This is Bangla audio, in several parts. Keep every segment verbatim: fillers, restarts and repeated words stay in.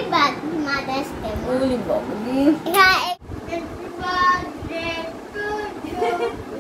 Mother's Day. Holy Bobby. Yeah, happy birthday to you.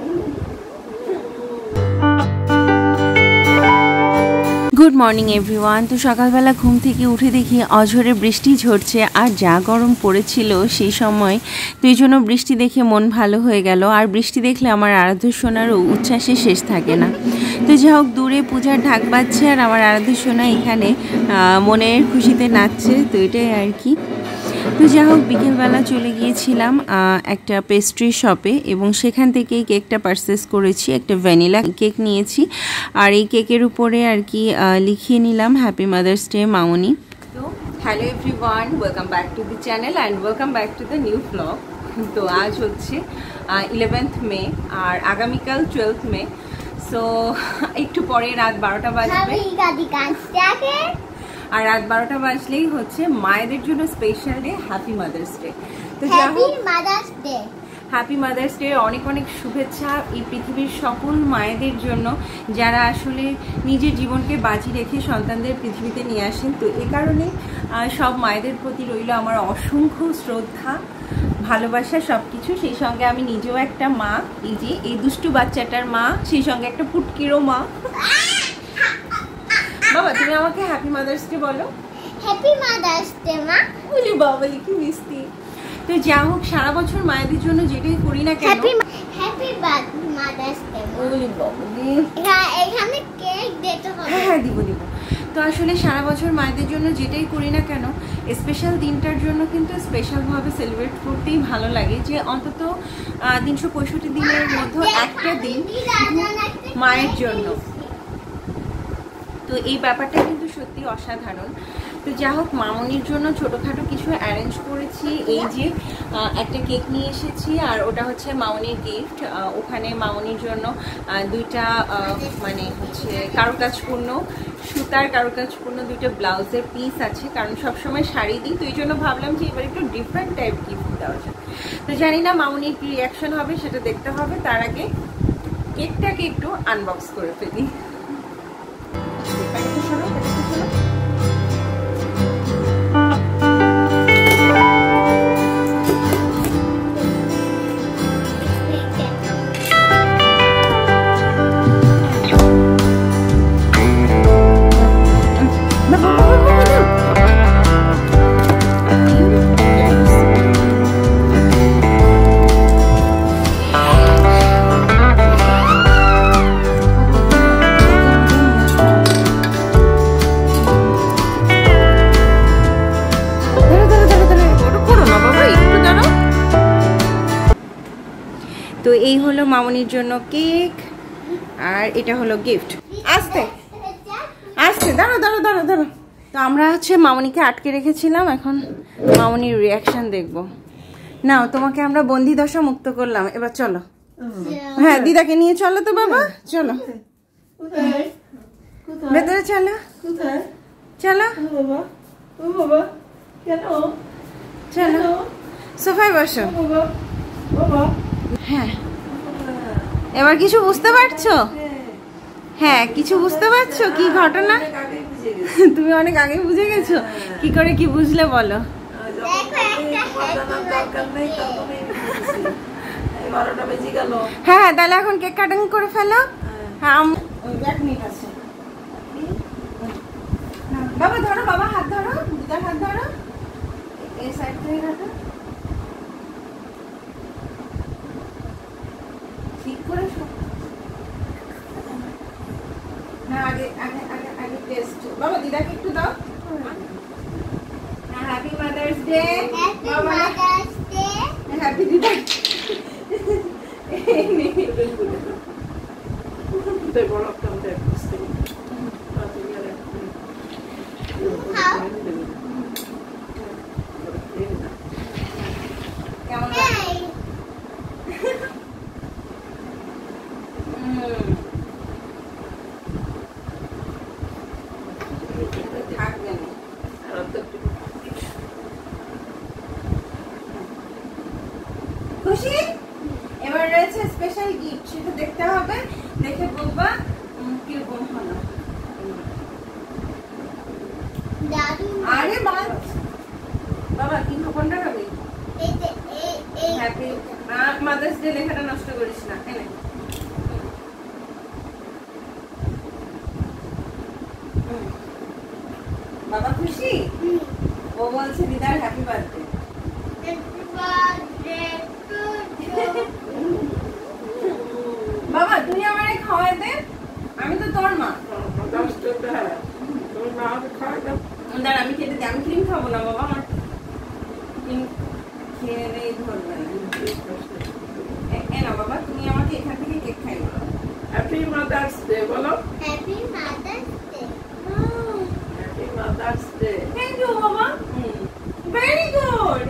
Good morning everyone. তো সকালবেলা ঘুম থেকে উঠে দেখি অঝরে বৃষ্টি ঝরছে, আর যা গরম পড়েছিল সেই সময়, তো এই জন্য বৃষ্টি দেখে মন ভালো হয়ে গেল। আর বৃষ্টি দেখলে আমার আরাধ্য সোনারও উচ্ছ্বাসে শেষ থাকে না। তো যাই হোক, দূরে পূজার ঢাক বাজছে আর আমার আরাধ্য সোনা এখানে মনের খুশিতে নাচছে। তো এটাই আর কি। তো যাই হোক, বিকেলবেলা চলে গিয়েছিলাম একটা পেস্ট্রি শপে এবং সেখান থেকে কেকটা পারচেস করেছি। একটা ভ্যানিলা কেক নিয়েছি, আর এই কেকের উপরে আর কি লিখিয়ে নিলাম হ্যাপি মাদার্স ডে মামনি। তো hello everyone, welcome back to the channel and welcome back to the new blog. তো আজ হচ্ছে ইলেভেন্থ মে আর আগামীকাল টুয়েলভ মে। সো একটু পরে রাত বারোটা বাজবে, আর রাত বারোটা বাজলেই হচ্ছে মায়েদের জন্য special day happy mother's day. তো happy mother's day happy mother's day অনেক অনেক শুভেচ্ছা এই পৃথিবীর সকল মায়েদের জন্য, যারা আসলে নিজের জীবনকে বাজি রেখে সন্তানদের পৃথিবীতে নিয়ে আসেন। তো এ কারণে সব মায়েদের প্রতি রইল আমার অসংখ্য শ্রদ্ধা, ভালোবাসা, সব কিছু। সেই সঙ্গে আমি নিজেও একটা মা, এই যে এই দুষ্টু বাচ্চাটার মা, সেই সঙ্গে একটা পুটকিরও মা। বাবা, তুমি আমাকে হ্যাপি মাদার্স ডে বলো। হ্যাপি মাদার্স ডে মা। বলি বাবা, কি মিষ্টি। তো যা হোক, সারা বছর মায়েদের জন্য যেটাই করি না কেন, হ্যাপি হ্যাপি মাদার্স ডে। বলি বাবা, হ্যাঁ এখানে কেক দিতে হবে। হ্যাঁ দিব দিব। তো আসলে সারা বছর মায়েদের জন্য যেটাই করি না কেন, স্পেশাল দিনটার জন্য কিন্তু স্পেশালভাবে সেলিব্রেট করতেই ভালো লাগে, যে অন্তত তিনশো পঁয়ষট্টি দিনের মধ্যে একটা দিন মায়ের জন্য। তো এই ব্যাপারটা কিন্তু সত্যি অসাধারণ। তো যা হোক, মামনির জন্য ছোটোখাটো কিছু অ্যারেঞ্জ করেছি। এই যে একটা কেক নিয়ে এসেছি, আর ওটা হচ্ছে মামনির গিফট। ওখানে মামনির জন্য দুইটা মানে হচ্ছে কারুকাজপূর্ণ, সুতার কারুকাজপূর্ণ দুইটা ব্লাউজের পিস আছে, কারণ সবসময় শাড়ি দিই। তো এই জন্য ভাবলাম যে এবার একটু ডিফারেন্ট টাইপ গিফট দেওয়া যায়। তো জানি না মামনির কি রিয়াকশন হবে, সেটা দেখতে হবে। তার আগে কেকটাকে একটু আনবক্স করে ফেলি। প্যাকেটটা সরো, প্যাকেটটা সরো। তো এই হলো মামনির জন্য কেক, আর এটা হলো গিফট। আস্তে আস্তে, দাঁড়ো দাঁড়ো দাঁড়ো দাঁড়ো। তো আমরা হচ্ছে মামনিকে আটকে রেখেছিলাম, এখন মামনির রিয়াকশন দেখবো। নাও, তোমাকে আমরা বন্দি দশা মুক্ত করলাম, এবার চলো। হ্যাঁ, দিদাকে নিয়ে চলো তো বাবা, চলো ভেতরে, চলো চলো চলো, সোফায় বসো। হ্যাঁ, এবার কিছু বুঝতে পারছো? হ্যাঁ, কিছু বুঝতে পারছো কি ঘটনা? তুমি অনেক আগে বুঝে গেছো। কি করে কি বুঝলে বলো? হ্যাঁ হ্যাঁ, তাহলে এখন কেক কাটিং করে ফেলো। হ্যাঁ, বাবা ধরো, বাবা হাত ধরো, দিদার হাত ধরো, এই সাইড থেকে হাঁটো ঠিক করে। হ্যাঁ, আগে আগে আগে আগে টেস্ট। বাবা দিদাকে একটু দাও। Happy mother's day. Happy mother's day. Happy দিদা। কেমন খুশি? এবার রয়েছে স্পেশাল গিফট, সেটা দেখতে হবে, দেখে বলবা কিরকম হলো। আরে বাদ বাবা কি কোনটা খাবি? এই যে এই এই হ্যাপি মাদার্স ডে লেখাটা নষ্ট করিস না। এনে বাবা খুশি? ও বলছে দিদার happy birthday. Happy birthday to you. বাবা তুই আমারে খাওয়াই দে, আমি তো তোর মা। দাঁড়া আমি খেতে দিই, আমি ক্রিম খাবো না বাবা, আমার ক্রিম খেয়ে ধরবে না। এ না বাবা তুমি আমাকে এখান থেকে কেক খাইও। হ্যাপি মাদার্স ডে বলো। Happy mother's day. Happy mother's day. Thank you বাবা। Very good.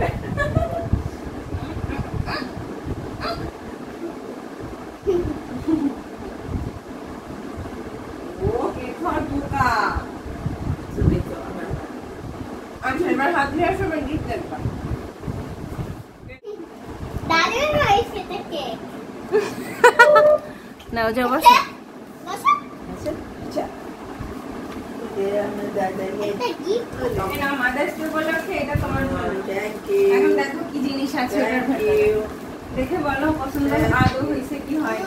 ও কেক খাওয়ার বোকা। আচ্ছা এবার হাত ধুয়ে আসো, এবার গিফট দেখবা। দারুণ হয়েছে এটা কেক। নাও যাও বসো। বসো। আচ্ছা একটা গিফট হলো। এটা মাদার্স ডে উপলক্ষে এটা তোমার জন্য। Thank you. এখন দেখো কি জিনিস আছে এটার ভেতরে, দেখে বলো পছন্দ আদৌ হয়েছে কি হয়।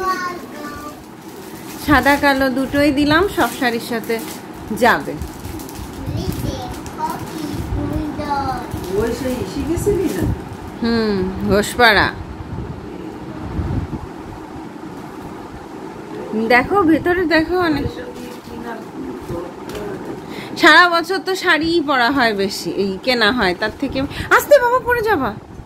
সাদা কালো দুটোই দিলাম, সব শাড়ির সাথে যাবে। লিজে কফি সুন্দর। ওই সেই শিখেছিলি না? হুম ঘোষপাড়া। দেখো ভেতরে দেখো অনেক, সারা বছর তো শাড়িই পরা হয় বেশি, এই কেনা হয় তার থেকে। আস্তে বাবা পরে যাবা।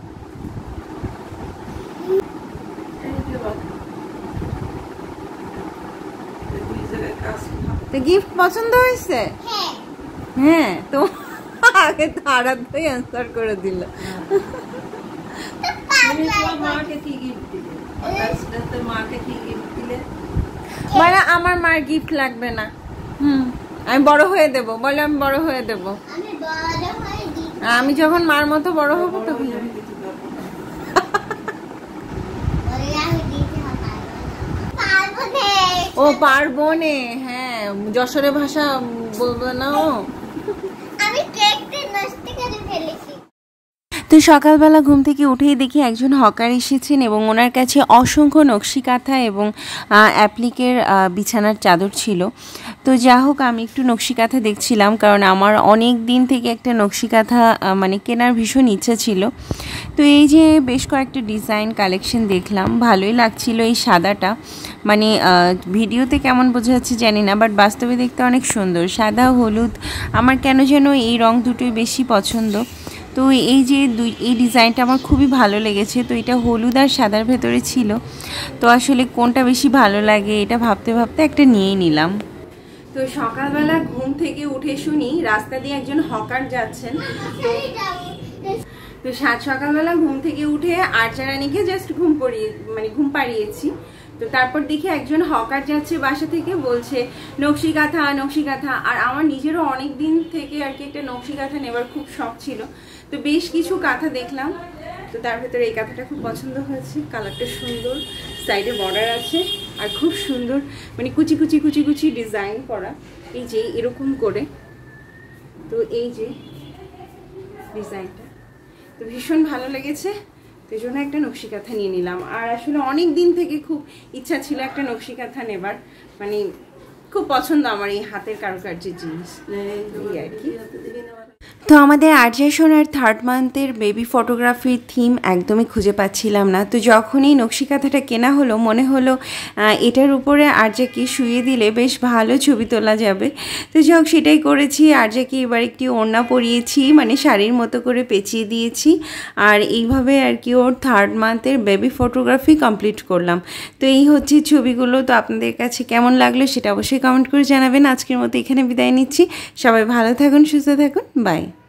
তো গিফট পছন্দ হয়েছে? হ্যাঁ। হ্যাঁ তো আগে তো আরাধ্যই অ্যান্সার করে দিল। মাকে কি গিফট দিলে? মাদার্স ডে তে মাকে কি গিফট দিলে? বলে আমার মার গিফট লাগবে না, হুম আমি বড় হয়ে দেব। বলে আমি বড় হয়ে দেব, আমি বড় হয়ে দিই। আমি যখন মার মতো বড় হব তখন। বলে আমি দিতে হবে। পারবো না। ও পারবো নে, হ্যাঁ যশোরে ভাষা বলবো না ও। আমি কেকটা নষ্ট করে ফেলেছি। তো সকালবেলা ঘুম থেকে উঠেই দেখি একজন হকার এসেছেন এবং ওনার কাছে অসংখ্য নকশি কাঁথা এবং অ্যাপ্লিকের বিছানার চাদর ছিল। তো যা হোক আমি একটু নকশি কাঁথা দেখছিলাম, কারণ আমার অনেক দিন থেকে একটা নকশি কাঁথা মানে কেনার ভীষণ ইচ্ছা ছিল। তো এই যে বেশ কয়েকটা ডিজাইন কালেকশন দেখলাম, ভালোই লাগছিল। এই সাদাটা মানে ভিডিওতে কেমন বোঝা যাচ্ছে জানি না, বাট বাস্তবে দেখতে অনেক সুন্দর। সাদা হলুদ আমার কেন যেন এই রং দুটোই বেশি পছন্দ। তো এই যে দুই এই ডিজাইনটা আমার খুবই ভালো লেগেছে। তো এটা হলুদ আর সাদার ভেতরে ছিল, তো আসলে কোনটা বেশি ভালো লাগে এটা ভাবতে ভাবতে একটা নিয়েই নিলাম। তো সকালবেলা ঘুম থেকে উঠে শুনি রাস্তা দিয়ে একজন হকার যাচ্ছেন। তো তো সাত সকালবেলা ঘুম থেকে উঠে আর্চারানিকে জাস্ট ঘুম পড়িয়ে মানে ঘুম পাড়িয়েছি। তো তারপর দেখি একজন হকার যাচ্ছে বাসা থেকে, বলছে নকশি কাঁথা নকশি কাঁথা। আর আমার নিজেরও অনেক দিন থেকে আর কি একটা নকশি কাঁথা নেবার খুব শখ ছিল। তো বেশ কিছু কাঁথা দেখলাম, তো তার ভেতরে এই কাঁথাটা খুব পছন্দ হয়েছে। কালারটা সুন্দর, সাইডে বর্ডার আছে আর খুব সুন্দর মানে কুচি কুচি কুচি কুচি ডিজাইন করা, এই যে এরকম করে। তো এই যে ডিজাইনটা তো ভীষণ ভালো লেগেছে, তো এই জন্য একটা নকশি কাঁথা নিয়ে নিলাম। আর আসলে অনেক দিন থেকে খুব ইচ্ছা ছিল একটা নকশি কাঁথা নেবার, মানে খুব পছন্দ আমার এই হাতের কারুকার্যের জিনিস এই আর কি। তো আমাদের আর্যা সোনার থার্ড মান্থের বেবি ফটোগ্রাফির থিম একদমই খুঁজে পাচ্ছিলাম না। তো যখনই নকশি কাঁথাটা কেনা হলো মনে হলো এটার উপরে আর্যাকে শুয়ে দিলে বেশ ভালো ছবি তোলা যাবে। তো যাক সেটাই করেছি। আর্যাকে এবার একটি ওড়না পরিয়েছি, মানে শাড়ির মতো করে পেঁচিয়ে দিয়েছি। আর এইভাবে আর কি ওর থার্ড মান্থের বেবি ফটোগ্রাফি কমপ্লিট করলাম। তো এই হচ্ছে ছবিগুলো। তো আপনাদের কাছে কেমন লাগলো সেটা অবশ্যই কমেন্ট করে জানাবেন। আজকের মতো এখানে বিদায় নিচ্ছি। সবাই ভালো থাকুন, সুস্থ থাকুন, বাই।